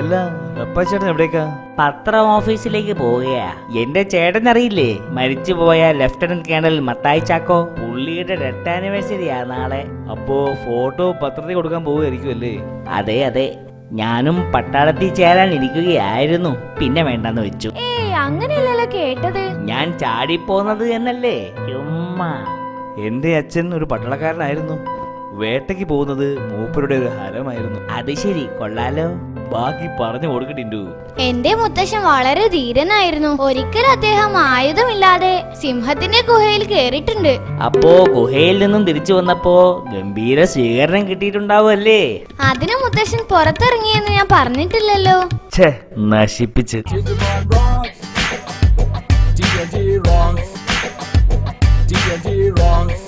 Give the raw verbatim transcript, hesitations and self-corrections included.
അല്ല അപ്പാച്ചേട്ടൻ എവിടേക്കാ? പത്രം ഓഫീസിലേക്ക് പോവുകയാ. എന്റെ ചേട്ടൻ അറിയില്ലേ, മരിച്ചുപോയ ലഫ്റ്റനന്റ് കേണൽ മത്തായി ചാക്കോ? പുള്ളിയുടെ ഡെത്ത് ആനിവേഴ്സറിയാ നാളെ. അപ്പോ ഫോട്ടോ പത്രത്തിൽ കൊടുക്കാൻ പോവുകയായിരിക്കും അല്ലേ? അതെ അതെ, ഞാനും പട്ടാളത്തിൽ ചേരാൻ ഇരിക്കുകയായിരുന്നു, പിന്നെ വേണ്ടെന്ന് വെച്ചു. അങ്ങനെയല്ലല്ലോ കേട്ടത്. ഞാൻ ചാടിപ്പോന്നത് എന്നല്ലേ, ചുമ്മാ. എന്റെ അച്ഛൻ ഒരു പട്ടാളക്കാരനായിരുന്നു. വേട്ടയ്ക്ക് പോകുന്നത് മൂപ്പരുടെ ഒരു ഹരമായിരുന്നു. അത് ശരി, കൊള്ളാലോ. ബാക്കി പറഞ്ഞു കൊടുക്കട്ടിൻഡു. എന്റെ മുത്തശ്ശൻ വളരെ ധീരനായിരുന്നു. ഒരിക്കൽ അദ്ദേഹം ആയുധമില്ലാതെ സിംഹത്തിന്റെ ഗുഹയിൽ കേറിയിട്ടുണ്ട്. അപ്പോ ഗുഹയിൽ നിന്നും തിരിച്ചു വന്നപ്പോ ഗംഭീര സ്വീകരണം കിട്ടിയിട്ടുണ്ടാവുമല്ലേ? അതിന് മുത്തശ്ശൻ പുറത്തിറങ്ങിയെന്ന് ഞാൻ പറഞ്ഞിട്ടില്ലല്ലോ. ഛേ, നശിപ്പിച്ച്. D and D rocks. D and D rocks.